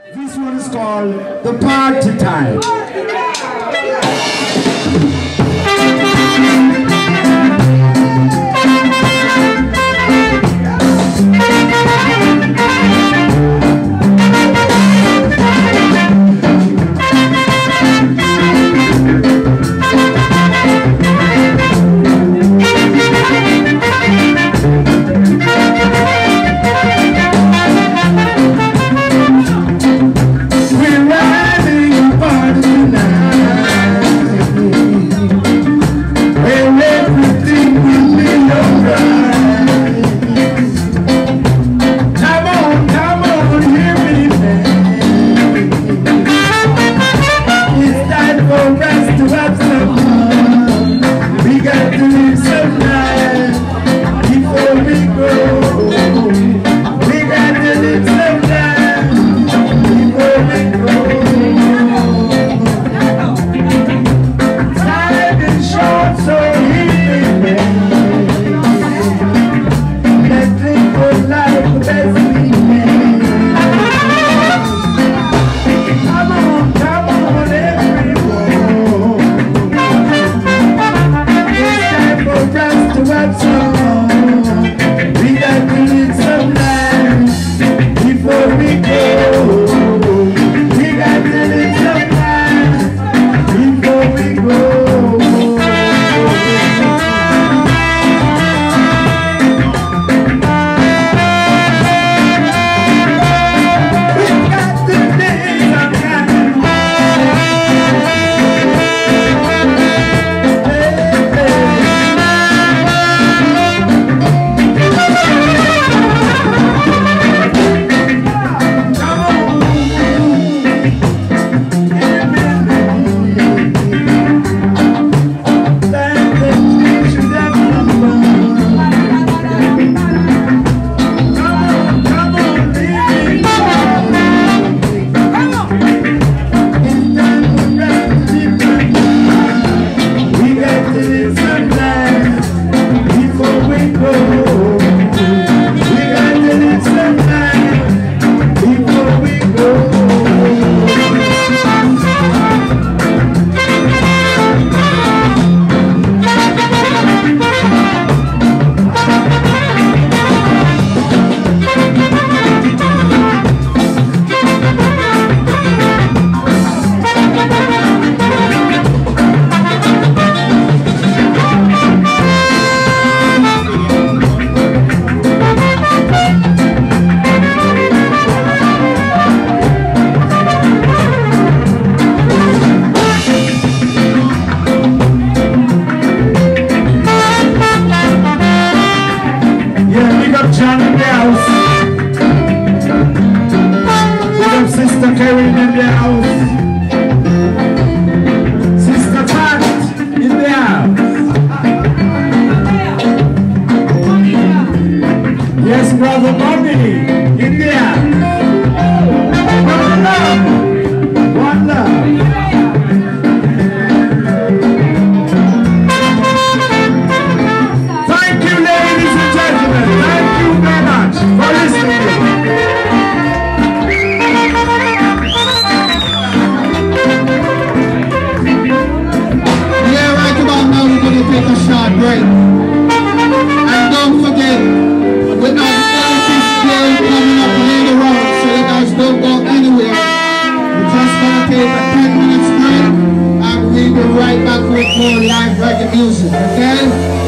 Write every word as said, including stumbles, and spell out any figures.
This one is called The Party Time. John in the house. We have Sister Karen in the house. Sister Pat in the house. Yes, Brother Bobby in the house. One love. One love. Take a short break. And don't forget, we have the Elvis Day coming up later on, so you guys don't go anywhere. We're just going to take a ten minutes break, and we'll be right back with more live reggae music, okay?